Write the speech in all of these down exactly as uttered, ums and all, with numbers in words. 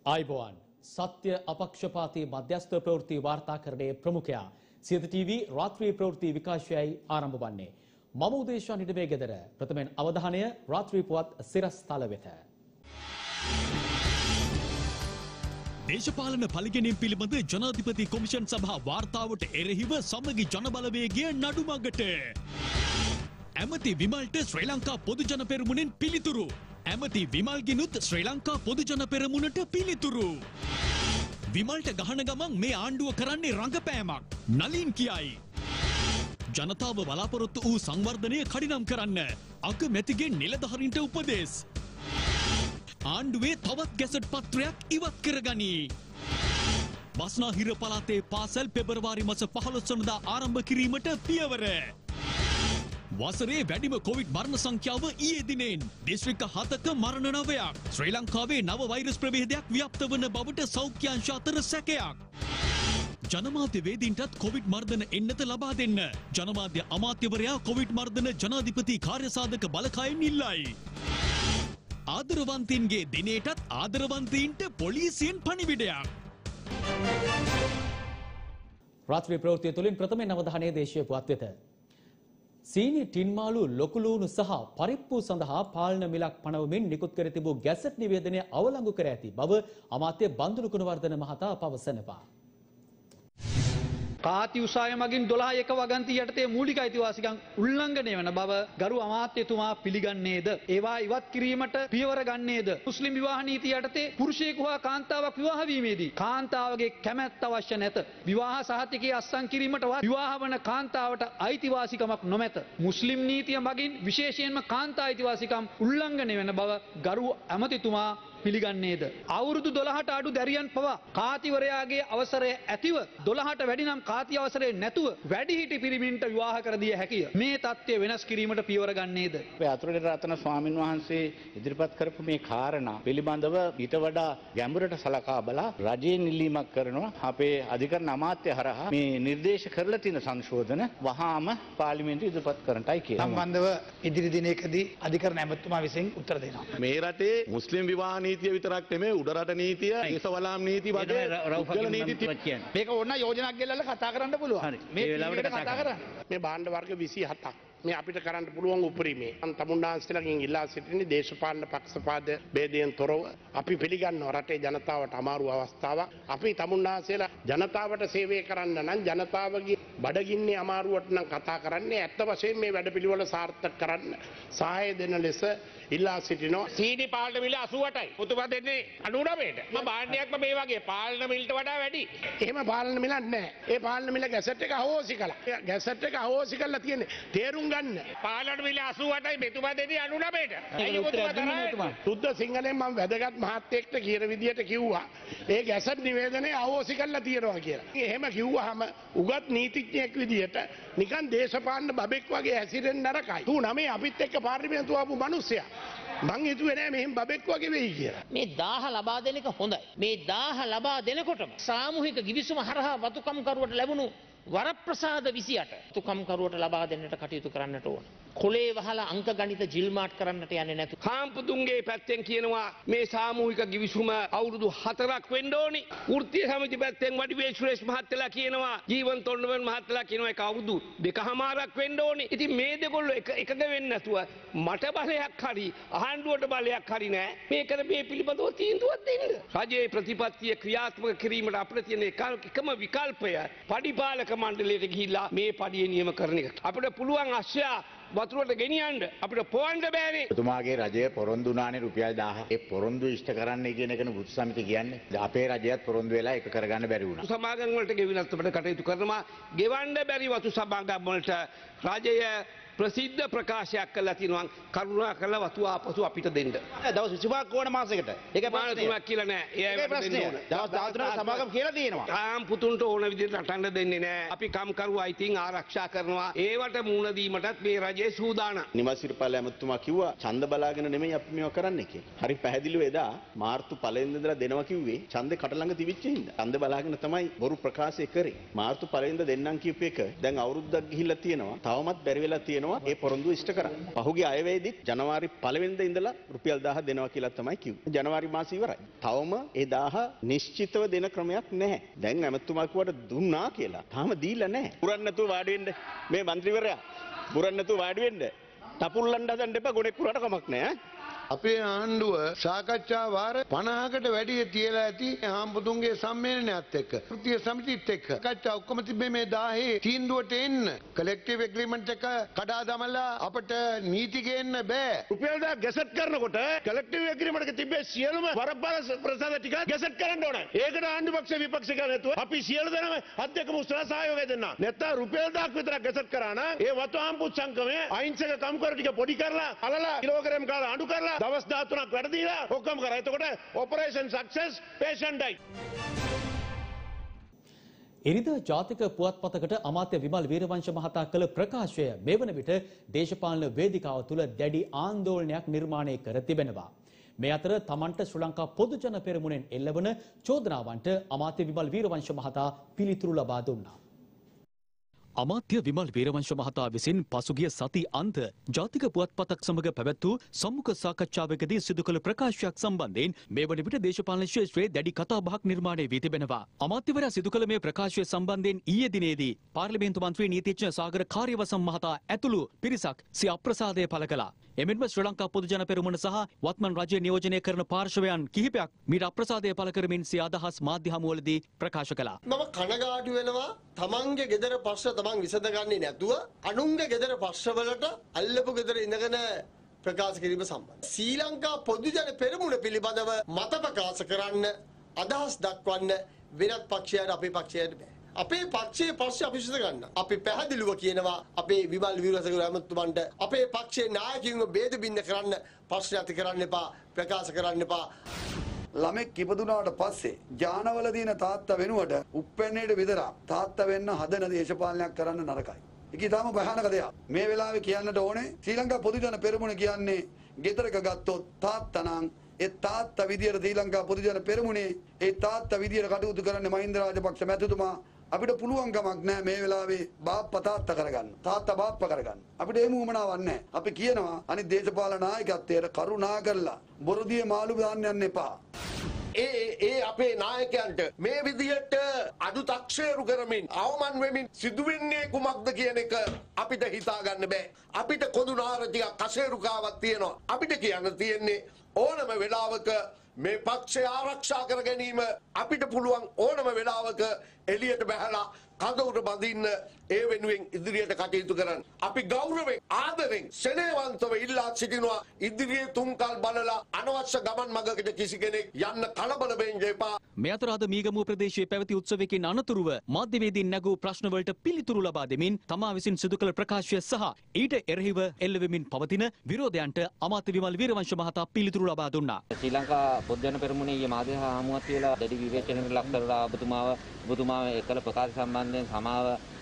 आयुबोवान सत्य अपक्षपाती मध्यस्थ प्रवृत्ति वार्ताकरणे प्रमुखया सियත टीवी रात्रि प्रवृत्ति विकाशයයි ආරම්භ වන්නේ මම උදේශා නිඩමේ ගෙදර ප්‍රථමයෙන් අවධානය රාත්‍රී පුවත් සිරස්තල වෙත දේශපාලන පරිගැනීම් පිළිබඳ ජනාධිපති කොමිෂන් සභා වාර්තාවට එරෙහිව සමගි ජනබලවේගය නඩුමගට ඇමති විමල්ට ශ්‍රී ලංකා පොදු ජන පෙරමුණෙන් පිළිතුරු ඇමති විමල්ගිනුත් ශ්‍රී ලංකා පොදු ජන පෙරමුණට පිළිතුරු විමල්ට ගහන ගමන් මේ ආණ්ඩුව කරන්නේ රංගපෑමක් නලින් කියයි ජනතාව බලාපොරොත්තු වූ සංවර්ධනය කඩිනම් කරන්න අගමැතිගේ නිලධාරීන්ට උපදෙස් ආණ්ඩුවේ තවත් ගැසට් පත්‍රයක් ඉවත් කරගනී බස්නාහිර පළාතේ පාසල් පෙබරවාරි මාස පහළොස් වෙනිදා ආරම්භ කිරීමට පියවර වසරේ වැඩිම කොවිඩ් මරණ සංඛ්‍යාව ඊයේ දිනෙන් දිස්ත්‍රික්ක හතක මරණ නවයක් ශ්‍රී ලංකාවේ නව වෛරස් ප්‍රභේදයක් ව්‍යාප්ත වන බවට සෞඛ්‍ය අංශ අතර සැකයක් ජනමාධ්‍ය වේදීන්ටත් කොවිඩ් මර්ධන එන්නත ලබා දෙන්න ජනමාධ්‍ය අමාත්‍යවරයා කොවිඩ් මර්ධන ජනාධිපති කාර්යසාධක බලකායෙන් ඉල්ලයි ආදරවන්තින්ගේ දිනේටත් ආදරවන්තයින්ට පොලිසියෙන් පණිවිඩයක් රාත්‍රී ප්‍රවෘත්තිය තුලින් ප්‍රථමයෙන් අවධානය දේශීය පුවත් වෙත සීනි ටින් මාළු ලොකු ලූණු සහ පරිප්පු සඳහා පාලන මිලක් පනවමින් නිකුත් කර තිබූ ගැසට් නිවේදනය අවලංගු කර ඇති බව අමාත්‍ය බන්දුරු ගුණවර්ධන මහතා පවසනවා. කාති උසාවිය මගින් දොළහ එක වගන්ති යටතේ මූලික අයිතිවාසිකම් උල්ලංඝනය වන බව ගරු අමාත්‍යතුමා පිළිගන්නේද? ඒවා ඉවත් කිරීමට පියවර ගන්නේද? මුස්ලිම් විවාහ නීතිය යටතේ පුරුෂයෙකු හා කාන්තාවක් විවාහ වීමේදී කාන්තාවගේ කැමැත්ත අවශ්‍ය නැත. විවාහ සහතිකය අත්සන් කිරීමටවත් විවාහ වන කාන්තාවට අයිතිවාසිකමක් නොමැත. මුස්ලිම් නීතිය මගින් විශේෂයෙන්ම කාන්තා අයිතිවාසිකම් උල්ලංඝනය වන බව ගරු ඇමතිතුමා පිළිගන්නේද? අවුරුදු දොළහට අඩු දැරියන් පවා කාතිවරයාගේ අවසරය ඇතිව දොළහට වැඩි නම් කාති අවසරය නැතුව වැඩිහිටි පිරිමින්ට විවාහ කර දිය හැකිය. මේ தත්ත්වය වෙනස් කිරීමට පියවර ගන්නේද? අපේ අතුරුලේ රතන ස්වාමින් වහන්සේ ඉදිරිපත් කරපු මේ කාරණා පිළිබඳව ඊට වඩා ගැඹුරට සලකා බලා රජයෙන් ඉල්ලීමක් කරනවා අපේ අධිකරණ අමාත්‍ය හරහා මේ නිර්දේශ කරලා තියෙන සංශෝධන වහාම පාර්ලිමේන්තුවේ ඉදිරිපත් කරන්නටයි කියලා. සම්බන්ධව ඉදිරි දිනයකදී අධිකරණ ඇමතුමා විසින් උත්තර දෙනවා. මේ රටේ මුස්ලිම් විවාහ නීතිය විතරක් නෙමෙයි උඩරට නීතිය, දේශවලාම් නීති වගේ පුද්ගල නීති මේක ඕන යෝජනාවක් ගෙල්ලලා කතා කරන්න පුළුවන්. මේ වෙලාවට කතා කරන්න. මේ භාණ්ඩ වර්ග විසිහතක් මේ අපිට කරන්න පුළුවන් උපරිමේ. තමුන්නාන්සේලාගෙන් ඉල්ලා සිටින්නේ දේශපාලන පක්ෂපාත ભેදයෙන් තොරව අපි පිළිගන්නවා රටේ ජනතාවට අමාරු අවස්ථාවක්. අපි තමුන්නාන්සේලා ජනතාවට සේවය කරන්න නම් ජනතාවගේ බඩගින්නේ අමාරුවට නම් කතා කරන්නේ ඇත්ත වශයෙන් මේ වැඩපිළිවෙල සාර්ථක කරන්න සහාය දෙන ලෙස ඉල්ලා සිටිනවා. සීනි පාලන මිල අසූවටයි. පුතුපා දෙන්නේ අනූනවයට. මම භාණ්ඩයක්ම මේ වගේ පාලන මිලට වඩා වැඩි. එහෙම පාලන මිලක් නැහැ. ඒ පාලන මිල ගැසට් එක අහෝසි කළා. ගැසට් එක අහෝසි කළා තියෙන්නේ. තේරුම් ගන්න. පාලන මිල අසූවටයි මෙතුමා දෙන්නේ අනූනවයට. අයියෝ පුතුපා තරයි. සුද්ධ සිංහලෙන් මම වැදගත් මහත්තයෙක්ට කියන විදියට කිව්වා. ඒ ගැසට් නිවේදනය අහෝසි කළා තියනවා කියලා. එහෙම කිව්වහම උගත් නීතිඥයෙක් විදියට නිකන් දේශපාලන බබෙක් වගේ හැසිරෙන්න නරකයි. තු නමේ අපිත් එක්ක පාර්ලිමේන්තුව ආපු මිනිස්සයා මං හිතුවේ නෑ මෙහෙම බබෙක් වගේ වෙයි කියලා. මේ දාහ ලබා දෙන එක හොඳයි. මේ දාහ ලබා දෙනකොටම සාමූහික ගිවිසුම හරහා වතුකම් කරුවට ලැබුණු වරප්‍රසාද විසිඅට වතුකම් කරුවට ලබා දෙන්නට කටයුතු කරන්නට ඕන. කොලේ වහලා අංක ගණිත ජිල්මාට් කරන්නට යන්නේ නැතු. කාම්පතුන්ගේ පැත්තෙන් කියනවා මේ සාමූහික ගිවිසුම අවුරුදු හතරක් වෙන්න ඕනි. වෘත්තීය සමිති පැත්තෙන් වඩිවේ සුරේෂ් මහත්තයලා කියනවා ජීවන් තොණ්ඩමන් මහත්තයලා කියනවා ඒක අවුරුදු දෙකමාරක් වෙන්න ඕනි. ඉතින් මේ දෙකොල්ලෝ එක එකග වෙන්නේ නැතුව මට බලයක් හරි ආණ්ඩුවට බලයක් හරි නෑ. මේකට මේ පිළිබඳව තීන්දුවක් දෙන්න. රජයේ ප්‍රතිපත්තිය ක්‍රියාත්මක කිරීමට අපිට තියෙන එකම විකල්පය පඩිපාලක මණ්ඩලයට ගිහිල්ලා මේ පඩිය නියම කරන එක. අපිට පුළුවන් අශ්‍රයා වතුරට ගෙනියන්න අපිට පොවන්න බෑනේ. එතුමාගේ රජය පොරොන්දු වුණානේ රුපියල් දහයක්. ඒ පොරොන්දු ඉෂ්ට කරන්න කියන එකනේ බුදු සමිතිය කියන්නේ. අපේ රජයත් පොරොන්දු වෙලා ඒක කරගන්න බැරි වුණා. වතු සමාගම් වලට ගෙවිලත් අපිට කටයුතු කරනවා. ගෙවන්න බැරි වතු සමාගම් වලට රජය ප්‍රසිද්ධ ප්‍රකාශයක් කළා තියෙනවා කරුණා කරලා වතු ආපසු අපිට දෙන්න. දවස් විසිපහක් ඕන මාසෙකට. ඒක ප්‍රශ්නයක් කියලා නෑ. ඒ ප්‍රශ්නය. දවස් දහතුනක සමාගම් කියලා තියෙනවා. තාම් පුතුන්ට ඕන විදිහට රටන්න දෙන්නේ නෑ. අපි කම්කරු අයිතීන් ආරක්ෂා කරනවා. ඒවට මුහුණ දීමටත් මේ රජයේ සූදානම්. නිවාස සිරිපාල ඇමතුමා කිව්වා ඡන්ද බලාගෙන නෙමෙයි අපි මේවා කරන්නේ කියලා. හරි පැහැදිලිව එදා මාර්තු පළවෙනිද ඉඳලා දෙනවා කිව්වේ ඡන්දේ කට ළඟ තිබිච්ච හින්දා. ඡන්ද බලාගෙන තමයි බොරු ප්‍රකාශය කරේ. මාර්තු පළවෙනිද දෙන්නම් කියපු එක දැන් අවුරුද්දක් ගිහිල්ලා තියෙනවා. තවමත් බැරි වෙලා තියෙනවා දෙනවා ඒ පොරොන්දු ඉෂ්ට කරා. පහුගිය අයවැයේදී ජනවාරි පළවෙනිදා ඉඳලා රුපියල් දහයක් දෙනවා කියලා තමයි කිව්වේ. ජනවාරි මාසෙ ඉවරයි. තවම ඒ දහය නිශ්චිතව දෙන ක්‍රමයක් නැහැ. දැන් ඇමතුමා කිව්වට දුන්නා කියලා. තාම දීලා නැහැ. පුරන්න නැතුව වාඩි වෙන්න මේ മന്ത്രിවරයා. පුරන්න නැතුව වාඩි වෙන්න. තපුල්ලන්න හදන්න එපා ගොඩෙක් පුරාට කමක් නැහැ. අපේ ආණ්ඩුව සාකච්ඡා වාර පනහකට වැඩිය තියලා ඇති හාම්බුතුන්ගේ සම්මේලනයත් එක්ක තෘතීය සමිතියත් එක්ක සාකච්ඡා ඔක්කොම තිබ්බේ මේ දහයේ තීන්දුවට එන්න කලෙක්ටිව් ඇග්‍රීමන්ට් එක කඩා දමලා අපිට නීති ගේන්න බෑ. රුපියල් දහයක් ගැසට් කරනකොට කලෙක්ටිව් ඇග්‍රීමන්ට් එක තිබ්බේ සියලුම වරප්‍රසාද ප්‍රසාද ටික ගැසට් කරන්න ඕනේ. ඒකට ආණ්ඩු පක්ෂ විපක්ෂ ගන්න නැතුව අපි සියලු දෙනාම අධ්‍යක්ෂ මුස්තලා සහයෝගය දෙන්න. නැත්නම් රුපියල් දහයක් විතරක් ගැසට් කරා නම් ඒ වතු හාම්පුත් සංගමයේ අහිංසක කම්කරු ටික පොඩි කරලා අලලා කිලෝග්‍රෑම් කාලා අඩු කරලා දවස් දහතුනක් වැඩ දීලා ඔක්කොම කරා. එතකොට ඔපරේෂන් සක්සස් පේෂන්ට් ඩයි. ඉරිදා ජාතික පුවත්පතකට අමාත්‍ය විමල් වීරවංශ මහතා කළ ප්‍රකාශය මේ වන විට දේශපාලන වේදිකාව තුළ දැඩි ආందోලනයක් නිර්මාණය කර තිබෙනවා. මේ අතර තමන්ට ශ්‍රී ලංකා පොදුජන පෙරමුණෙන් එල්ලවන චෝදනාවන්ට අමාත්‍ය විමල් වීරවංශ මහතා පිළිතුරු ලබා දුන්නා. අමාත්‍ය විමල් වීරවංශ මහතා විසින් පසුගිය සති අන්ත ජාතික පුවත්පතක් සමග පැවැත් වූ සම්මුඛ සාකච්ඡාවකදී සිදු කළ ප්‍රකාශයක් සම්බන්ධයෙන් මේ වන විට දේශපාලන ක්ෂේත්‍රයේ දැඩි කතාබහක් නිර්මාණය වී තිබෙනවා. අමාත්‍යවරයා සිදු කළ මේ ප්‍රකාශය සම්බන්ධයෙන් ඊයේ දිනේදී පාර්ලිමේන්තු මන්ත්‍රී නීතිඥ සාගර කාර්යවසම් මහතා ඇතුළු පිරිසක් සිය අප්‍රසාදය පළ කළා. එමෙන්ම ශ්‍රී ලංකා පොදුජන පෙරමුණ සහ වත්මන් රජය නියෝජනය කරන පාර්ශවයන් කිහිපයක් මීට අප්‍රසාදය පළ කරමින් සිය අදහස් මාධ්‍ය හමුවලදී ප්‍රකාශ කළා. මම කනගාටු වෙනවා තමන්ගේ ගෙදර ප්‍රශ්න තමන් විසඳගන්නේ නැතුව අනුන්ගේ ගෙදර ප්‍රශ්නවලට අල්ලපු ගෙදර ඉඳගෙන ප්‍රකාශ කිරීම සම්බන්ධ. ශ්‍රී ලංකා පොදුජන පෙරමුණ පිළිබඳව මත ප්‍රකාශ කරන්න අදහස් දක්වන්න වෙනත් පක්ෂයකට අපේ පක්ෂයට බෑ. අපේ පක්ෂයේ ප්‍රශ්න අපි විසඳ ගන්න. අපි පැහැදිලිව කියනවා අපේ විමල් වීරවංශ ඇමතුමන්ට අපේ පක්ෂයේ නායකයින්ව ભેද බින්ද කරන්න ප්‍රශ්න ඇති කරන්න එපා, ප්‍රකාශ කරන්න එපා. ළමෙක් ඉපදුනාට පස්සේ ජානවල දින තාත්තා වෙනුවට උප්පැන්නේට විතරක් තාත්තා වෙන්න හදන දේශපාලනයක් කරන්න නරකයි. ඒක ඊටාම භයානක දෙයක්. මේ වෙලාවේ කියන්නට ඕනේ ශ්‍රී ලංකා පොදුජන පෙරමුණ කියන්නේ ගෙදරක ගත්තොත් තාත්තා නම් ඒ තාත්තා විදියට ශ්‍රී ලංකා පොදුජන පෙරමුණේ ඒ තාත්තා විදියට කටයුතු කරන්නේ මහින්ද රාජපක්ෂ මැතිතුමා. අපිට පුළුවන් කමක් නැහැ මේ වෙලාවේ බාප්පා තාත්තා කරගන්න. තාත්තා බාප්පා කරගන්න. අපිට එහෙම උවමනාවක් නැහැ. අපි කියනවා අනිත් දේශපාලන නායකත්වයට කරුණා කරලා බොරුදියේ මාළු දාන්න යන්න එපා. ඒ ඒ අපේ නායකයන්ට මේ විදිහට අඩු තක්ෂේරු කරමින් අවමන් වෙමින් සිදුවෙන්නේ කුමක්ද කියන එක අපිට හිතා ගන්න බෑ. අපිට කොඳු නාර ටිකක් කසේරුකාවක් තියෙනවා. අපිට කියන්න තියෙන්නේ ඕනම වෙලාවක මේ පක්ෂය ආරක්ෂා කර ගැනීම අපිට පුළුවන් ඕනම වෙලාවක එළියට බහලා කඳවුර බඳින්න ඒ වෙනුවෙන් ඉදිරියට කටයුතු කරන්න. අපි ගෞරවයෙන් ආදරෙන් සෙනෙහවන්තව ඉල්ලා සිටිනවා ඉදිරියේ තුන්කල් බලලා අනවශ්‍ය ගමන් මඟකට කිසි කෙනෙක් යන්න කලබල වෙන්න එපා. මේ අතර අද මීගමුව ප්‍රදේශයේ පැවති උත්සවයකින් අනතුරුව මාධ්‍යවේදීන් නැගූ ප්‍රශ්නවලට පිළිතුරු ලබා දෙමින් තමා විසින් සිදු කළ ප්‍රකාශය සහ ඊට එරෙහිව එල්ලවෙමින් පවතින විරෝධයන්ට අමාත්‍ය විමල් වීරවංශ මහතා පිළිතුරු ලබා දුන්නා. ශ්‍රී ලංකා පොදුජන පෙරමුණේ ඊයේ මාධ්‍ය හමුවක් කියලා දැඩි විවේචනයකට ලක් කරලා ඔබතුමාව ඔබතුමාව එකල ප්‍රකාශ සම්බන්ධයෙන් සමාව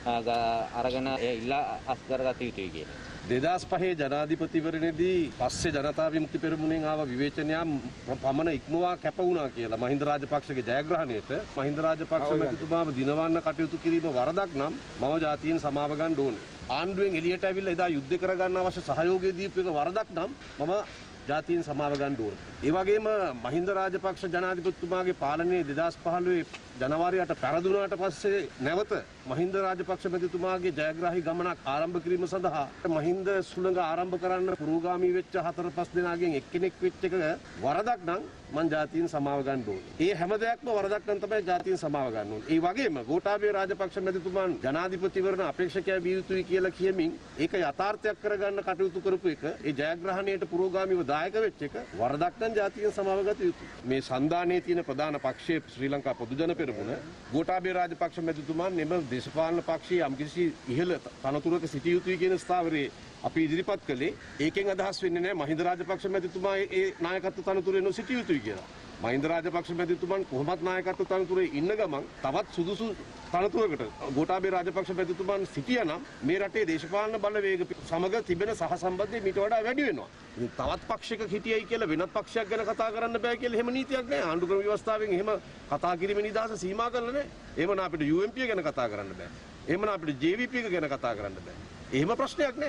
අරගෙන ඒ ඉල්ලා අස් කරගත යුතුයි කියලා. දෙදහස් පහේ ජනාධිපතිවරණයේදී පස්සේ ජනතා විමුක්ති පෙරමුණෙන් ආව විවේචනයක් පමණ ඉක්මවා කැප වුණා කියලා මහින්ද රාජපක්ෂගේ ජයග්‍රහණයට මහින්ද රාජපක්ෂ මැතිතුමාව දිනවන්න කටයුතු කිරීම වරදක් නම් මම ජාතීන් සමාව ගන්න ඕනේ. ආණ්ඩුවෙන් එළියට ඇවිල්ලා එදා යුද්ධ කරගන්න අවශ්‍ය සහයෝගය දීපු එක වරදක් නම් මම ජාතීන් සමාව ගන්න ඕනේ. ඒ වගේම මහින්ද රාජපක්ෂ ජනාධිපතිතුමාගේ පාලනයේ දෙදහස් පහළොවේ ජනවාරි අට පැරදුනාට පස්සේ නැවත මහින්ද රාජපක්ෂ මැතිතුමාගේ ජයග්‍රාහී ගමනක් ආරම්භ කිරීම සඳහා මහින්ද සුළඟ ආරම්භ කරන්න පුරෝගාමී වෙච්ච හතර පහ දෙනාගෙන් එක්කෙනෙක් වෙච්ච එක වරදක් නම් මං ජාතීන් සමාව ගන්න ඕනේ. ඒ හැම දෙයක්ම වරදක් නම් තමයි ජාතීන් සමාව ගන්න ඕනේ. ඒ වගේම ගෝඨාභය රාජපක්ෂ මැතිතුමන් ජනාධිපතිවරණ අපේක්ෂකයා විය යුතුයි කියලා කියමින් ඒක යථාර්ථයක් කරගන්න කටයුතු කරපු එක ඒ ජයග්‍රහණයට පුරෝගාමීව දායක වෙච්ච එක වරදක් නම් ජාතීන් සමාව ගත යුතුයි. මේ සන්දානයේ තියෙන ප්‍රධාන පක්ෂයේ ශ්‍රී ලංකා පොදුජන පෙරමුණ ගෝඨාභය රාජපක්ෂ මැතිතුමන් එම දේශපාලන පක්ෂයේ යම්කිසි ඉහළ තනතුරක සිටිය යුතුයි කියන ස්ථාවරයේ අපි ඉදිරිපත් කළේ. ඒකෙන් අදහස් වෙන්නේ නැහැ මහින්ද රාජපක්ෂ මැතිතුමා ඒ නායකත්ව තනතුරේ නොසිටිය යුතුයි කියලා. මහින්ද රාජපක්ෂ මැතිතුමන් කොහොමත් නායකත්ව තනතුරේ ඉන්න ගමන් තවත් සුදුසු තනතුරකට ගෝඨාභය රාජපක්ෂ මැතිතුමන් සිටියානම් මේ රටේ දේශපාලන බලවේග සමග තිබෙන සහසම්බන්ධය මීට වඩා වැඩි වෙනවා. ඉතින් තවත් පක්ෂයක හිටියයි කියලා වෙනත් පක්ෂයක් ගැන කතා කරන්න බෑ කියලා එහෙම නීතියක් නැහැ. ආණ්ඩු ක්‍රම ව්‍යවස්ථාවෙන් එහෙම කතා කිරීමේ නිදහස සීමා කරලා නැහැ. එහෙමනම් අපිට යූ එම් පී ගැන කතා කරන්න බෑ. එහෙමනම් අපිට ජේ වී පී ගැන කතා කරන්න බෑ. එහෙම ප්‍රශ්නයක් නැහැ.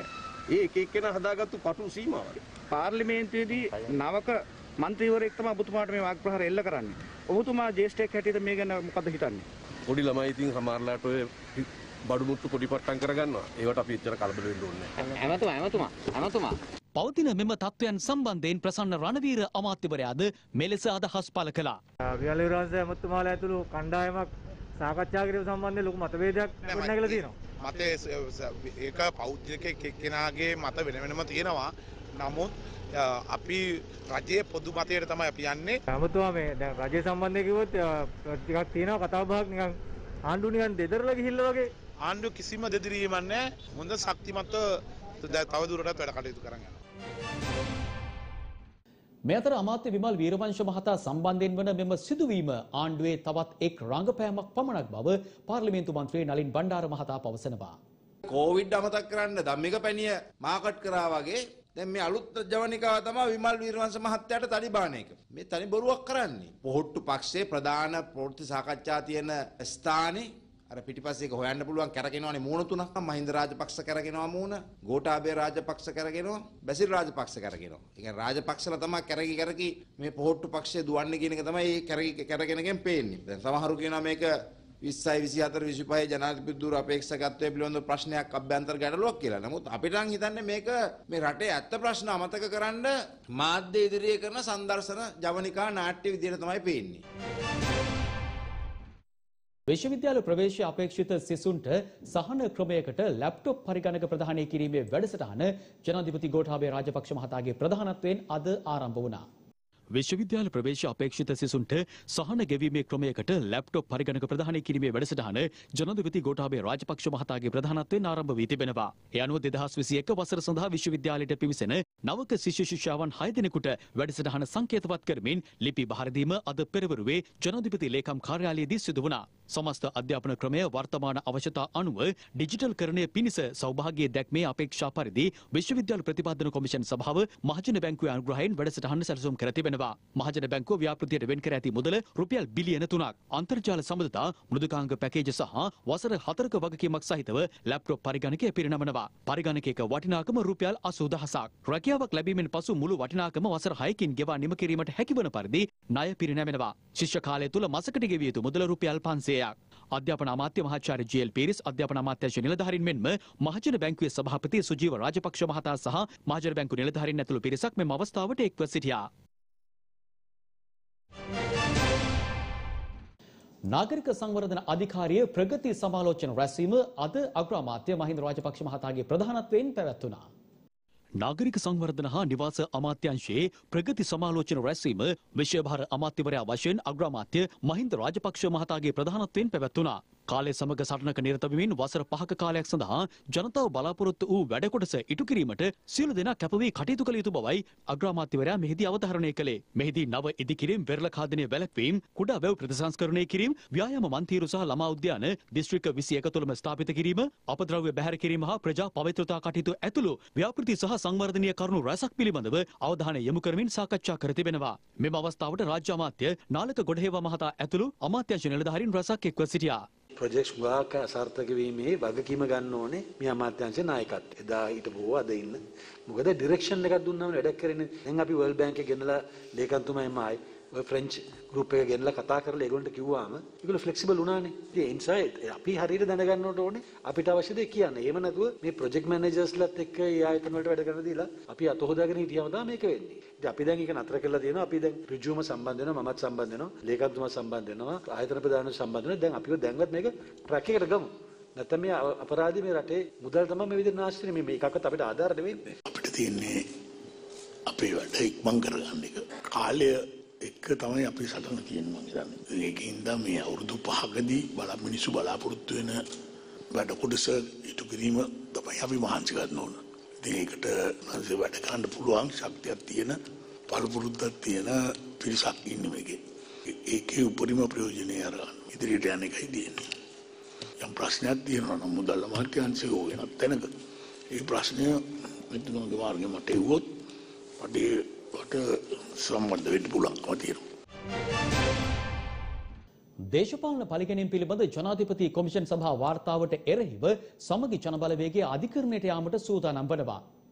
ඒ එක එක්කෙනා හදාගත්තු පටු සීමාවක්. පාර්ලිමේන්තුවේදී නවක මන්ත්‍රීවරයෙක් තමයි ඔබතුමාට මේ වාග් ප්‍රහාර එල්ල කරන්නේ. ඔබතුමා ජ්‍යෙෂ්ඨයෙක් හැටියට මේ ගැන මොකද හිතන්නේ? පොඩි ළමයි ඉතින් සමහරලාට ඔය බඩු මුට්ටු පොඩි පට්ටම් කරගන්නවා. ඒවට අපි එච්චර කලබල වෙන්න ඕනේ නැහැ. ඇමතුමා ඇමතුමා ඇමතුමා පවතින මෙම තත්ත්වයන් සම්බන්ධයෙන් ප්‍රසන්න රණවීර අමාත්‍යවරයාද මෙලෙස අදහස් පළ කළා. විහාරවිරාජ ඇමතුමාලා ඇතුළු කණ්ඩායමක් සාකච්ඡා කිරීම සම්බන්ධයෙන් ලොකු මතභේදයක් ගොඩනැගිලා තියෙනවා. මතේ ඒක පෞද්ගලික එක්කෙනාගේ මත වෙන වෙනම තියෙනවා. නමුත් අපි රජයේ පොදු මතයට තමයි අපි යන්නේ. ඇමතුමා මේ දැන් රජය සම්බන්ධයෙන් කිව්වොත් ටිකක් තියෙනවා කතා බහක් නිකන් ආණ්ඩුව නිකන් දෙදරලා ගිහිල්ලා වගේ. ආණ්ඩුව කිසිම දෙදිරීමක් නැහැ. හොඳ ශක්තිමත්ව තව දුරටත් වැඩ කටයුතු කරන්න යනවා. මේ අතර අමාත්‍ය විමල් වීරවංශ මහතා සම්බන්ධයෙන් වන මෙම සිදුවීම ආණ්ඩුවේ තවත් එක් රංගපෑමක් පමණක් බව පාර්ලිමේන්තු මන්ත්‍රී නලින් බණ්ඩාර මහතා පවසනවා. කොවිඩ් අමතක කරන්න ධම්මික පැණිය මාකට් කරා වගේ දැන් මේ අලුත් ජවනිකාව තමයි විමල් වීරවංශ මහත්තයාට තනි බාන එක. මේ තනි බොරුවක් කරන්නේ. පොහොට්ටු පක්ෂයේ ප්‍රධාන ප්‍රවෘත්ති සාකච්ඡා තියෙන ස්ථානේ අර පිටිපස්සේ හොයන්න පුළුවන් කරගෙනවනේ මූණ තුනක්. මහින්ද රාජපක්ෂ කරගෙනවා මූණ, ගෝඨාභය රාජපක්ෂ කරගෙනවා, බැසිල් රාජපක්ෂ කරගෙනවා. ඒ කියන්නේ රාජපක්ෂලා තමයි කරකි කරකි මේ පොහොට්ටු පක්ෂය දුවන්නේ කියන එක තමයි මේ කරකි කරගෙනගෙන් පේන්නේ. දැන් සමහරු කියනවා මේක විස්සයි විසිහතර විසිපහේ ජනාධිපති ධුර අපේක්ෂකත්වයේ පිළිබඳ ප්‍රශ්නයක් අභ්‍යන්තර ගැටලුවක් කියලා. නමුත් අපිට නම් හිතන්නේ මේක මේ රටේ ඇත්ත ප්‍රශ්න අමතක කරන්න මාධ්‍ය ඉදිරියේ කරන සංදර්ශන ජවනිකා නාට්‍ය විදියට තමයි පේන්නේ. විශ්වවිද්‍යාල ප්‍රවේශය අපේක්ෂිත සිසුන්ට සහන ක්‍රමයකට ලැප්ටොප් පරිගණක ප්‍රදානය කිරීමේ වැඩසටහන ජනාධිපති ගෝඨාභය රාජපක්ෂ මහතාගේ ප්‍රධානත්වයෙන් අද ආරම්භ වුණා. විශ්වවිද්‍යාල ප්‍රවේශ අපේක්ෂිත සිසුන්ට සහන ගෙවීමේ ක්‍රමයකට ලැප්ටොප් පරිගණක ප්‍රදානය කිරීමේ වැඩසටහන ජනාධිපති ගෝඨාභය රාජපක්ෂ මහතාගේ ප්‍රධානත්වයෙන් ආරම්භ වී තිබෙනවා. ඒ අනුව දෙදහස් විසි එක වසර සඳහා විශ්වවිද්‍යාලයට පිවිසෙන නවක ශිෂ්‍ය ශිෂ්‍යාවන් හය දෙනෙකුට වැඩසටහන සංකේතවත් කරමින් ලිපි බහර දීම අද පෙරවරුවේ ජනාධිපති ලේකම් කාර්යාලයේදී සිදු වුණා. සමස්ත අධ්‍යාපන ක්‍රමය වර්තමාන අවශ්‍යතා අනුව ඩිජිටල් කරණය පිණිස සෞභාග්‍ය දැක්මේ අපේක්ෂා පරිදි විශ්වවිද්‍යාල ප්‍රතිපාදන කොමිෂන් සභාව මහජන බැංකුවේ අනුග්‍රහයෙන් වැඩසටහන සැලසුම් කර තිබෙනවා. මහජන බැංකුව ව්‍යාපෘතියට වෙන් කර ඇති මුදල රුපියල් බිලියන තුනක්. අන්තර්ජාල සබඳතා මෘදුකාංග පැකේජ් සහ වසර හතරක වගකීමක් සහිතව ලැප්ටොප් පරිගණකය පිරිනමනවා. පරිගණකයක වටිනාකම රුපියල් අසූ දහසක්. රැකියාවක් ලැබීමෙන් පසු මුළු වටිනාකම වසර හයකින් ගෙවා නිම කිරීමට හැකිවන පරිදි ණය පිරිනැමෙනවා. ශිෂ්‍ය කාලය තුල මාසකට ගෙවිය යුතු මුදල රුපියල් පන්සියයක්. අධ්‍යාපන අමාත්‍ය මහාචාර්ය ජී.එල්. පීරිස්, අධ්‍යාපන අමාත්‍යාංශ නිලධාරීන් මෙන්ම මහජන බැංකුවේ සභාපති සුජීව රාජපක්ෂ මහතා සහ මහජන බැංකු නිලධාරීන් ඇතුළු පිරිසක් මෙම අවස්ථාවට එක්ව සිටියා. නාගරික සංවර්ධන අධිකාරිය ප්‍රගති සමාලෝචන රැස්වීම අද අග්‍රාමාත්‍ය මහින්ද රාජපක්ෂ මහතාගේ ප්‍රධානත්වයෙන් පැවැත්වුණා. නාගරික සංවර්ධන හා නිවාස අමාත්‍යංශයේ ප්‍රගති සමාලෝචන රැස්වීම විශ්වභාර අමාත්‍යවරයා වශයෙන් අග්‍රාමාත්‍ය මහින්ද රාජපක්ෂ මහතාගේ ප්‍රධානත්වයෙන් පැවැත්වුණා. කාලය සමග සටනක නිරත වෙමින් වසර පහක කාලයක් සඳහා ජනතාව බලාපොරොත්තු වූ වැඩ කොටස ඉටු කිරීමට සියලු දෙනා කැප වී කටයුතු කළ යුතු බවයි අග්‍රාමාත්‍යවරයා මෙහිදී අවධාරණය කළේ. මෙහිදී නව ඉදිකිරීම්, වෙරළ ඛාදනය වැළැක්වීම, කුඩා වැව් ප්‍රතිසංස්කරණය කිරීම, ව්‍යායාම මන්තිරු සහ ළමා උද්‍යාන දිස්ත්‍රික්ක විසි එක තුළම ස්ථාපිත කිරීම, අපද්‍රව්‍ය බැහැර කිරීම හා ප්‍රජා පවිත්‍රතා කටයුතු ඇතුළු ව්‍යාපෘති සහ සංවර්ධනීය කරුණු රැසක් පිළිබඳව අවධානය යොමු කරමින් සාකච්ඡා කර තිබෙනවා. මෙම අවස්ථාවට රාජ්‍ය අමාත්‍ය නාලක ගොඩහේවා මහතා ඇතුළු අමාත්‍යාංශ නිලධාරීන් රැසක් එක්ව සිටියා. ප්‍රොජෙක්ට්ස් ගාක සාර්ථක වීමේ වගකීම ගන්න ඕනේ මේ අමාත්‍යාංශ නායකත්වය. එදා හිටපුව අද ඉන්න. මොකද ඩිරෙක්ෂන් එකක් දුන්නාම වැඩක් කරන්නේ. දැන් අපි වර්ල්ඩ් බැංක් එකේ ගෙනලා ලේකම්තුමාම ආයි ඔය ෆ්‍රෙන්ච් ගෲප් එක ගෙනලා කතා කරලා ඒගොල්ලන්ට කිව්වාම ඒගොල්ලෝ ෆ්ලෙක්සිබල් වුණානේ. ඉතින් ඒ නිසා අපි හරියට දැනගන්නට ඕනේ අපිට අවශ්‍ය දේ කියන්නේ. එහෙම නැතුව මේ ප්‍රොජෙක්ට් මැනේජර්ස්ලාත් එක්ක ඒ ආයතන වලට වැඩ කරන දීලා අපි අත හොදාගෙන හිටියම තමයි මේක වෙන්නේ. ඉතින් අපි දැන් ඒක නතර කරලා තියෙනවා. අපි දැන් ඍජුවම සම්බන්ධ වෙනවා, මමත් සම්බන්ධ වෙනවා, ලේකම්තුමා සම්බන්ධ වෙනවා, ආයතන ප්‍රධානව සම්බන්ධ වෙනවා. දැන් අපිව දැන්වත් මේක ට්‍රැක් එකට ගමු. නැත්නම් මේ අපරාධي මේ රටේ මුදල් තමයි මේ විදිහට නාස්ති වෙන්නේ. මේ මේකක්වත් අපිට ආධාර නෙවෙයි. අපිට තියෙන්නේ අපේ වැඩ ඉක්මන් කරගන්න එක. කාලය එක්ක තමයි අපි සටන තියෙන්නේ මම හිතන්නේ. ඒකින්ද මේ අවුරුදු පහකදී බල මිනිස්සු බලාපොරොත්තු වෙන වැඩ කොටස ඉටු කිරීම තමයි අපි මහන්සි ගන්න ඕන. ඉතින් ඒකට නැසෙ වැඩ කරන්න පුළුවන් ශක්තියක් තියෙන, පළපුරුද්දක් තියෙන පිරිසක් ඉන්නේ මේකේ. ඒකේ උපරිම ප්‍රයෝජනය අරගන්න. ඉදිරියට යන එකයි තියෙන්නේ. යම් ප්‍රශ්නයක් තියෙනවා නම් මුදල් අමාත්‍යාංශය වෙනත් තැනක ඒ ප්‍රශ්නය මෙතුණුගේ මාර්ගෙ මට එවුවොත් මට වට සම්බන්ධ වෙන්න පුළුවන්කම තියෙනවා. දේශපාලන පරිගැනීම් පිළිබඳ ජනාධිපති කොමිෂන් සභා වාර්තාවට එරෙහිව සමගි ජනබලවේගයේ අධිකරණයට යාමට සූදානම් වනවා.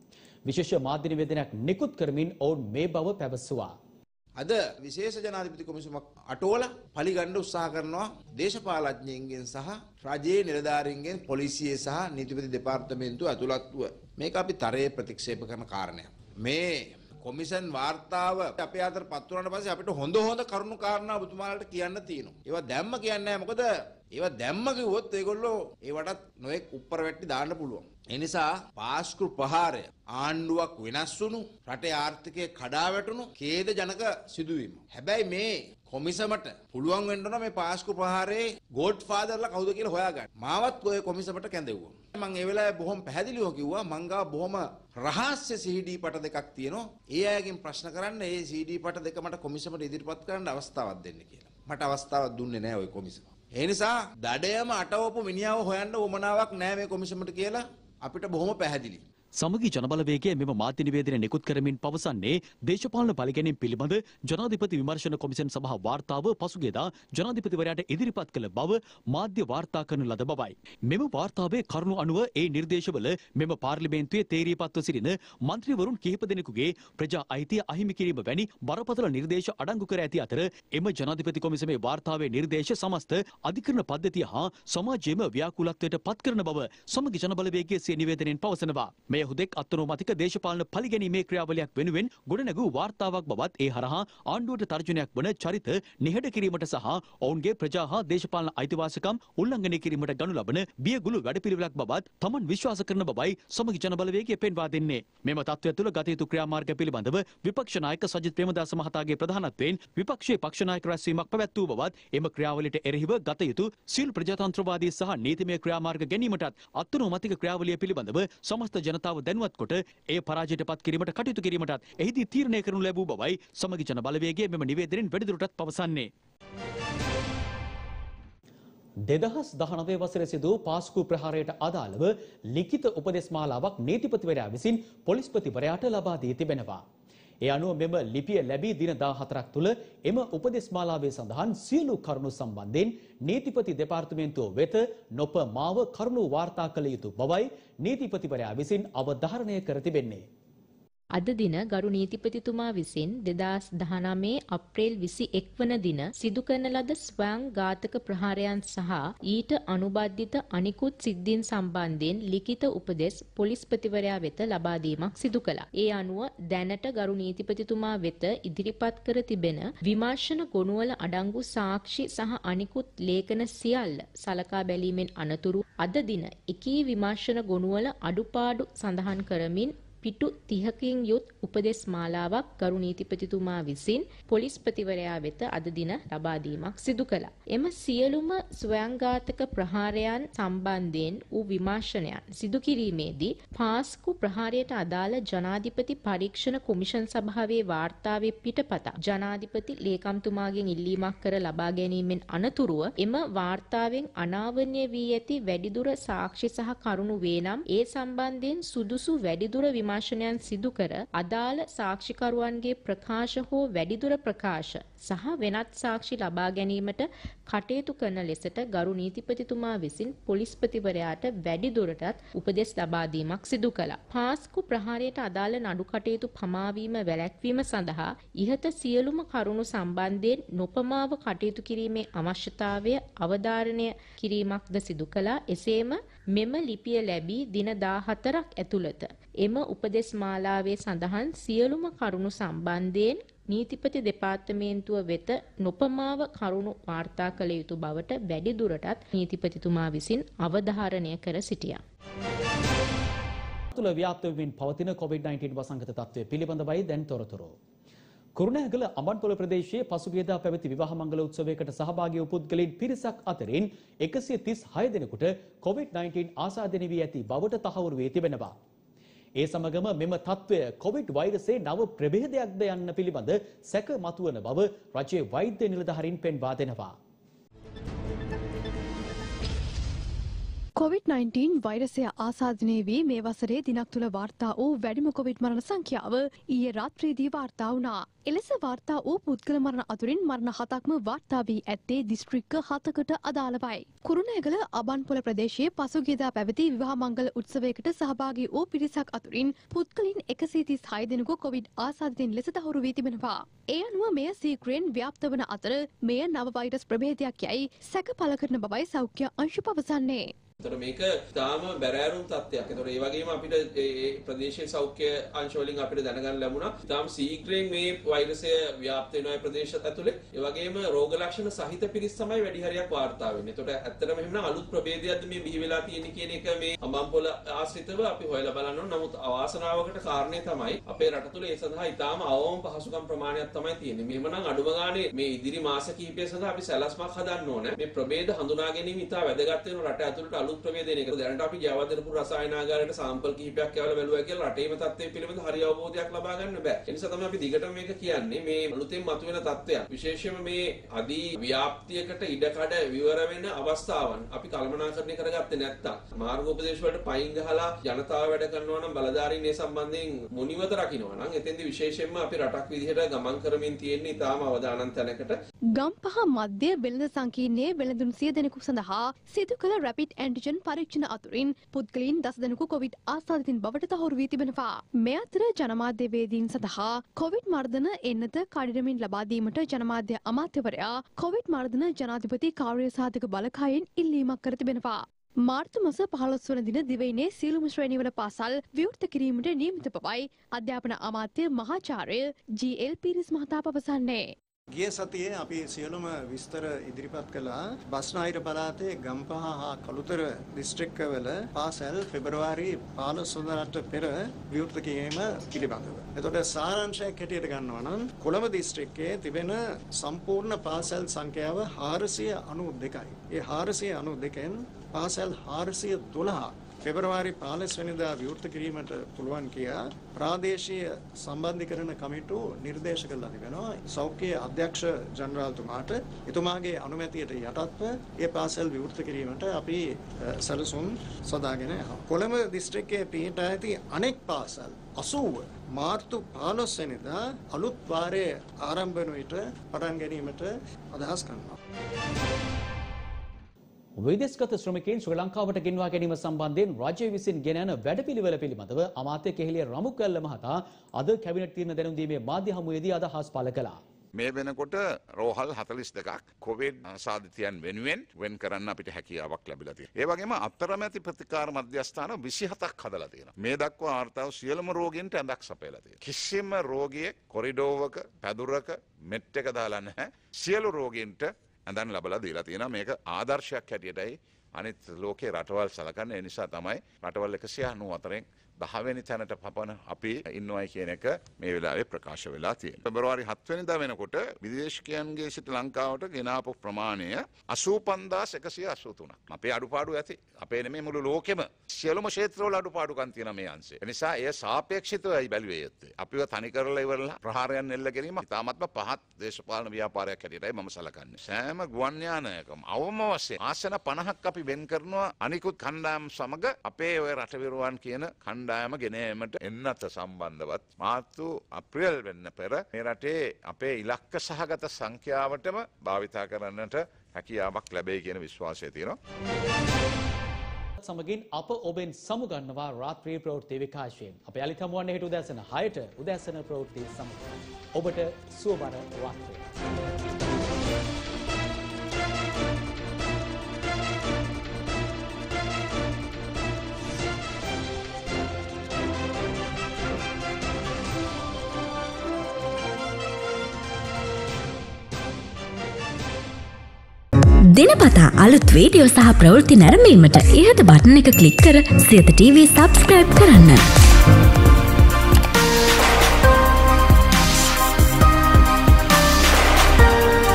විශේෂ මාධ්‍ය නිවේදනයක් නිකුත් කරමින් ඔවුන් මේ බව පැවසුවා. අද විශේෂ ජනාධිපති කොමිසමක් අටවල පලිගන්න උත්සාහ කරනවා දේශපාලඥයින්ගෙන් සහ රජයේ නිලධාරීන්ගෙන් පොලිසියේ සහ නීතිපති දෙපාර්තමේන්තුව ඇතුළත්ව මේක අපි තරයේ ප්‍රතික්ෂේප කරන කාරණයක්. මේ කොමිෂන් වාර්තාව අපේ අතර පත් වුණාට පස්සේ අපිට හොඳ හොඳ කරුණු කාරණා ඔබතුමාලට කියන්න තියෙනවා. ඒවා දැම්ම කියන්නේ නැහැ. මොකද ඒවා දැම්ම කිව්වොත් ඒගොල්ලෝ ඒවටත් නොඑක් උඩර වැටි දාන්න පුළුවන්. ඒ නිසා පාස්කු ප්‍රහාරය ආණ්ඩුවක් වෙනස් වුණු රටේ ආර්ථිකය කඩා වැටුණු ඛේද ජනක සිදුවීම. හැබැයි මේ කොමිසමට පුළුවන් වෙන්න ඕන මේ පාස්කු ප්‍රහාරයේ ගෝඩ් ෆාදර්ලා කවුද කියලා හොයාගන්න. මාවත් ඔය කොමිසමට කැඳෙව්වා. මම ඒ වෙලාවේ බොහොම පැහැදිලිව කිව්වා මං ගාව බොහොම රහස්‍ය සී ඩී පට දෙකක් තියෙනවා. ඒ අයගෙන් ප්‍රශ්න කරන්න ඒ සී ඩී පට දෙක මට කොමිසමට ඉදිරිපත් කරන්න අවස්ථාවක් දෙන්න කියලා. මට අවස්ථාවක් දුන්නේ නැහැ ওই කොමිසම. ඒ නිසා දඩයම අටවපු මිනිහව හොයන්න උවමනාවක් නැහැ මේ කොමිසමට කියලා අපිට බොහොම පැහැදිලි. සමගි ජනබලවේගය මෙම මාධ්‍ය නිවේදනය නිකුත් කරමින් පවසන්නේ දේශපාලන පරිගැනීම් පිළිබඳ ජනාධිපති විමර්ශන කොමිෂන් සභා වාර්තාව පසුගියදා ජනාධිපතිවරයාට ඉදිරිපත් කළ බව මාධ්‍ය වාර්තා කරන ලද බවයි. මෙම වාර්තාවේ කරුණු අනුව ඒ නිර්දේශවල මෙම පාර්ලිමේන්තුවේ තේරීපත්ව සිටින මන්ත්‍රීවරුන් කිහිප දෙනෙකුගේ ප්‍රජා අයිතිය අහිමි කිරීම වැනි බරපතල නිර්දේශ අඩංගු කර ඇති අතර එම ජනාධිපති කොමිසමේ වාර්තාවේ නිර්දේශ සමස්ත අධිකරණ පද්ධතිය හා සමාජයේම ව්‍යාකූලත්වයට පත් කරන බව සමගි ජනබලවේගයේ සිය නිවේදනයෙන් පවසනවා. මෙය හුදෙක් අත්නෝමතික දේශපාලන පරිගැනීමේ ක්‍රියාවලියක් වෙනුවෙන් ගොඩනැගූ වාර්තාවක් බවත් ඒ හරහා ආණ්ඩුවට තර්ජනයක් වන චරිත නිහඬ කිරීමට සහ ඔවුන්ගේ ප්‍රජා හා දේශපාලන අයිතිවාසිකම් උල්ලංඝනය කිරීමට ගනු ලබන බියගුළු වැඩපිළිවෙලක් බවත් තමන් විශ්වාස කරන බවයි සමගි ජනබලවේගය පෙන්වා දෙන්නේ. මෙම තත්ත්වය තුළ ගත යුතු ක්‍රියාමාර්ග පිළිබඳව විපක්ෂ නායක සජිත් ප්‍රේමදාස මහතාගේ ප්‍රධානත්වයෙන් විපක්ෂයේ පක්ෂ නායක රැස්වීමක් පැවැත්වූ බවත් එම ක්‍රියාවලියට එරෙහිව ගත යුතු සියලු ප්‍රජාතන්ත්‍රවාදී සහ නීතිමය ක්‍රියාමාර්ග ගැනීමටත් අත්නෝමතික ක්‍රියාවලිය පිළිබඳව සමස්ත ජනතාව දැනුවත් කොට එය පරාජයට පත් කිරීමට කටයුතු කිරීමටත් එහිදී තීරණය කරනු ලැබූ බවයි සමගි ජන බලවේගයේ මෙම නිවේදනයෙන් වැඩිදුරටත් පවසන්නේ. දෙදහස් දහනවය වසරේ සිදු පාස්කු ප්‍රහාරයට අදාළව ලිඛිත උපදෙස් මාලාවක් නීතිපතිවරයා විසින් පොලිස්පතිවරයාට ලබා දී තිබෙනවා. ඒ අනුව මෙම ලිපිය ලැබී දින දාහතරක් තුළ එම උපදෙස් මාලාවේ සඳහන් සියලු කරුණු සම්බන්ධයෙන් නීතිපති දෙපාර්තමේන්තුව වෙත නොපමාව කරුණු වාර්තා කළ යුතු බවයි නීතිපතිවරයා විසින් අවධාරණය කර තිබෙන්නේ. අද දින ගරු නීතිපතිතුමා විසින් දෙදහස් දහනවය අප්‍රේල් විසි එක් වන දින සිදු කරන ලද ස්වයං ඝාතක ප්‍රහාරයන් සහ ඊට අනුබද්ධිත අනිකුත් සිද්ධීන් සම්බන්ධයෙන් ලිඛිත උපදෙස් පොලිස්පතිවරයා වෙත ලබා දීමක් සිදු කළා. ඒ අනුව දැනට ගරු නීතිපතිතුමා වෙත ඉදිරිපත් කර තිබෙන විමර්ශන ගොනුවල අඩංගු සාක්ෂි සහ අනිකුත් ලේඛන සියල්ල සලකා බැලීමෙන් අනතුරු අද දින එකී විමර්ශන ගොනුවල අඩුපාඩු සඳහන් කරමින් පිටු තිහකින් යුත් උපදෙස් මාලාවක් ගරු නීතිපතිතුමා විසින් පොලිස්පතිවරයා වෙත අද දින ලබා දීමක් සිදු කළා. එම සියලුම ස්වයංඝාතක ප්‍රහාරයන් සම්බන්ධයෙන් වූ විමර්ශනයන් සිදු කිරීමේදී පාස්කු ප්‍රහාරයට අදාළ ජනාධිපති පරීක්ෂණ කොමිෂන් සභාවේ වාර්තාවේ පිටපත ජනාධිපති ලේකම්තුමාගෙන් ඉල්ලීමක් කර ලබා ගැනීමෙන් අනතුරුව එම වාර්තාවෙන් අනාවරණය වී ඇති වැඩිදුර සාක්ෂි සහ කරුණු වේ නම් ඒ සම්බන්ධයෙන් සුදුසු වැඩිදුර විමර්ශනයන් විමර්ශනයන් සිදු කර අදාළ සාක්ෂිකරුවන්ගේ ප්‍රකාශ හෝ වැඩිදුර ප්‍රකාශ සහ වෙනත් සාක්ෂි ලබා ගැනීමට කටයුතු කරන ලෙසට ගරු නීතිපතිතුමා විසින් පොලිස්පතිවරයාට වැඩිදුරටත් උපදෙස් ලබා දීමක් සිදු කළා. පාස්කු ප්‍රහාරයට අදාළ නඩු කටයුතු පමාවීම වැළැක්වීම සඳහා ඉහත සියලුම කරුණු සම්බන්ධයෙන් නොපමාව කටයුතු කිරීමේ අවශ්‍යතාවය අවධාරණය කිරීමක්ද සිදු කළා. එසේම මෙම ලිපිය ලැබී දින දාහතරක් ඇතුළත එම උපදෙස් මාලාවේ සඳහන් සියලුම කරුණු සම්බන්ධයෙන් නීතිපති දෙපාර්තමේන්තුව වෙත නොපමාව කරුණු වාර්තා කළ යුතු බවට වැඩිදුරටත් නීතිපතිතුමා විසින් අවධාරණය කර සිටියා. තුළ ව්‍යාප්ත වෙමින් පවතින කොවිඩ් නයින්ටීන් වසංගත තත්ත්වය පිළිබඳවයි දැන් තොරතුරු. කුරුණෑගල අඹන්පොළ ප්‍රදේශයේ පසුගියදා පැවති විවාහ මංගල උත්සවයකට සහභාගී වූ පුද්ගලයන් පිරිසක් අතරින් එකසිය තිස් හය දෙනෙකුට කොවිඩ් නයින්ටීන් ආසාදනය වී ඇති බවට තහවුරු වී තිබෙනවා. ඒ සමගම මෙම තත්ත්වය කොවිඩ් වෛරසයේ නව ප්‍රභේදයක්ද යන්න පිළිබඳ සැක මතුවන බව රජයේ වෛද්‍ය නිලධාරීන් පෙන්වා දෙනවා. කොවිඩ් නයින්ටීන් වෛරසය ආසාදනය වී මේ වසරේ දිනක් තුළ වාර්තා වූ වැඩිම කොවිඩ් මරණ සංඛ්‍යාව ඊයේ රාත්‍රියේදී වාර්තා වුණා. එලෙස වාර්තා වූ පුද්ගල මරණ අතුරින් මරණ හතක්ම වාර්තා වී ඇත්තේ දිස්ත්‍රික්ක හතකට අදාළවයි. කුරුණෑගල අබන්පොළ ප්‍රදේශයේ පසුගියදා පැවති විවාහ මංගල උත්සවයකට සහභාගී වූ පිරිසක් අතුරින් පුද්ගලින් එකසිය තිස් හය දෙනෙකු කොවිඩ් ආසාදිතයින් ලෙස තහවුරු වී තිබෙනවා. ඒ අනුව මෙය සීඝ්‍රයෙන් ව්‍යාප්ත වන අතර මෙය නව වෛරස් ප්‍රභේදයක් යයි සැක පළ කරන බවයි සෞඛ්‍ය අංශ පවසන්නේ. එතකොට මේක තාම බැරෑරුම් තත්ත්වයක්. එතකොට ඒ වගේම අපිට ඒ ප්‍රදේශීය සෞඛ්‍ය අංශ වලින් අපිට දැනගන්න ලැබුණා තාම ශීඝ්‍රයෙන් මේ වෛරසය ව්‍යාප්ත වෙන ප්‍රදේශ ඇතුලේ ඒ වගේම රෝග ලක්ෂණ සහිත පිරිස් තමයි වැඩි හරියක් වාර්තා වෙන්නේ. එතකොට ඇත්තටම එහෙනම් අලුත් ප්‍රභේදයක්ද මේ බිහි වෙලා තියෙන්නේ කියන එක මේ අඹම්පොළ ආශ්‍රිතව අපි හොයලා බලන්න ඕන. නමුත් අවාසනාවකට කාරණේ තමයි අපේ රට තුල ඒ සඳහා ඉතාම අවම පහසුකම් ප්‍රමාණයක් තමයි තියෙන්නේ. මෙහෙමනම් අඩුම ගානේ මේ ඉදිරි මාස කිහිපය සඳහා අපි සැලැස්මක් හදන්න ඕන. මේ ප්‍රභේද හඳුනා ගැනීම ඉතා වැදගත් වෙන රට ඇතුළට අලුත් ප්‍රභේදයක දැනට අපි ජයවර්ධනපුර රසායනාගාරයට සාම්පල් කිහිපයක් යවලා බැලුවා කියලා රටේම තත්ත්වය පිළිබඳ හරි අවබෝධයක් ලබා ගන්න බෑ. ඒ නිසා තමයි අපි දිගටම මේක කියන්නේ මේ අලුතෙන් මතුවෙන තත්ත්වයක්. විශේෂයෙන්ම මේ අදි ව්‍යාප්තියකට ඉඩකඩ විවර වෙන අවස්ථාවන් අපි කළමනාකරණය කරගත්තේ නැත්තම් මාර්ගෝපදේශ වලට පයින් ගහලා ජනතාව වැඩ කරනවා නම් බලධාරීන් මේ සම්බන්ධයෙන් මුනිවත රකින්නවා නම් එතෙන්දි විශේෂයෙන්ම අපි රටක් විදිහට ගමන් කරමින් තියෙන්නේ ඉතාම අවදානම් තැනකට. ගම්පහ මධ්‍ය වෙළඳ සංකීර්ණයේ වෙළඳුන් සිය දෙනෙකු සඳහා සිදු කළ රැපිඩ් ඇන්ටිජන් පරීක්ෂණ අතුරින් පුද්ගලයන් දස දෙනෙකු කොවිඩ් ආසාදිතින් බවට තහවුරු වී තිබෙනවා. මේ අතර ජනමාධ්‍යවේදීන් සඳහා කොවිඩ් මර්ධන එන්නත කඩිනමින් ලබා දීමට ජනමාධ්‍ය අමාත්‍යවරයා කොවිඩ් මර්ධන ජනාධිපති කාර්ය සාධක බලකායෙන් ඉල්ලීමක් කර තිබෙනවා. මාර්තු මාස පහළොස් වන දින දිවයිනේ සියලුම ශ්‍රේණිවල පාසල් විවෘත කිරීමට නියමිත බවයි අධ්‍යාපන අමාත්‍ය මහාචාර්ය ජී එල් පීරිස් මහතා පවසන්නේ. ගිය සතියේ අපි සියලුම විස්තර ඉදිරිපත් කළා බස්නාහිර පළාතේ ගම්පහ හා කළුතර දිස්ත්‍රික්කවල පාසල් පෙබරවාරි පහළොස් වෙනිදාට පෙර විවෘත කිරීම පිළිබඳව. එතකොට සාරාංශයක් හැටියට ගන්නවා නම් කොළඹ දිස්ත්‍රික්කයේ තිබෙන සම්පූර්ණ පාසල් සංඛ්‍යාව හාරසිය අනූ දෙකයි. ඒ හාරසිය අනූ දෙකෙන් පාසල් හාරසිය දොළහ පෙබරවාරි පහළොස් වෙනිදා විවෘත කිරීමට පුළුවන් කියා ප්‍රාදේශීය සම්බන්ධීකරණ කමිටුව නිර්දේශ කළා තිබෙනවා. සෞඛ්‍ය අධ්‍යක්ෂ ජනරාල්තුමාට එතුමාගේ අනුමැතියට යටත්ව ඒ පාසල් විවෘත කිරීමට අපි සැලසුම් සදාගෙන යනවා. කොළඹ දිස්ත්‍රික්කයේ පිහිටා ඇති අනෙක් පාසල් අසූව මාර්තු පහළොස් වෙනිදා අලුත් වාරයේ ආරම්භ වන විට පටන් ගැනීමට අදහස් කරනවා. විදේශගත ශ්‍රමිකයන් ශ්‍රී ලංකාවට ගෙන්වා ගැනීම සම්බන්ධයෙන් රජය විසින් ගෙන යන වැඩපිළිවෙල පිළිබඳව අමාත්‍ය කෙහෙලිය රමුකැල්ල මහතා අද කැබිනට් තීරණ දැනුම් දීමේ මාධ්‍ය හමුවේදී අදහස් පළ කළා. මේ වෙනකොට රෝහල් හතළිස් දෙකක් කොවිඩ් සාධිතයන් වෙනුවෙන් වෙන් කරන්න අපිට හැකියාවක් ලැබිලා තියෙනවා. ඒ වගේම අතරමැති ප්‍රතිකාර මධ්‍යස්ථාන විසි හතක් හදලා තියෙනවා. මේ දක්වා වාර්තාව සියලුම රෝගීන්ට ඇඳක් සපයලා තියෙනවා. කිසිම රෝගියෙක් කොරිඩෝවක පැදුරක මෙට් එක දාලා නැහැ. සියලු රෝගීන්ට ඇඳන් ලබලා දීලා තියෙනවා. මේක ආදර්ශයක් හැටියටයි අනිත් ලෝකේ රටවල් සලකන්නේ. ඒ නිසා තමයි රටවල් එකසිය අනූහතරෙන් දහවෙනි තැනට පපන අපි ඉන්නවයි කියන එක මේ වෙලාවේ ප්‍රකාශ වෙලා තියෙනවා. පෙබරවාරි හත් වෙනිදා වෙනකොට විදේශිකයන්ගේ සිට ලංකාවට ගෙනාපු ප්‍රමාණය අසූ පන්දාස් එකසිය අසූ තුනක්. අපේ අඩුපාඩු ඇති. අපේ නෙමෙයි මුළු ලෝකෙම සියලුම ක්ෂේත්‍රවල අඩුපාඩුකම් තියෙනවා මේ අංශේ. ඒ නිසා එය සාපේක්ෂිතවයි බැලුවේ යුත්තේ. අපිව තනි කරලා ඉවරලා ප්‍රහාරයන් එල්ල ගැනීම ඉතාමත්ම පහත් දේශපාලන ව්‍යාපාරයක් හැටියටයි මම සලකන්නේ. සෑම ගුවන් යානයකම අවම වශයෙන් ආසන පනහක් අපි වෙන් කරනවා අනිකුත් කණ්ඩායම් සමග අපේ ඔය රටවිරුවන් කියන කණ්ඩායම ගෙන ඒමට එන්නත සම්බන්ධවත් මාර්තු අප්‍රේල් වෙන්න පෙර මේ රටේ අපේ ඉලක්ක සහගත සංඛ්‍යාවටම භාවිතා කරන්නට හැකියාවක් ලැබෙයි කියන විශ්වාසය තියෙනවා. සමගින් අප ඔබෙන් සමුගන්නවා රාත්‍රී ප්‍රවෘත්ති විකාශයෙන්. අප යළිත් හමුවන්නේ හෙට උදෑසන හයට උදෑසන ප්‍රවෘත්ති සමග. ඔබට සුවබර රාත්‍රියක්. දිනපතා අලුත් වීඩියෝ සහ ප්‍රවෘත්ති නැරඹීමට ඉහත බටන් එක ක්ලික් කර සියත ටීවී සබ්ස්ක්‍රයිබ් කරන්න.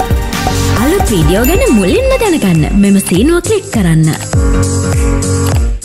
අලුත් වීඩියෝ ගැන මුලින්ම දැනගන්න මෙම සීනුව ක්ලික් කරන්න.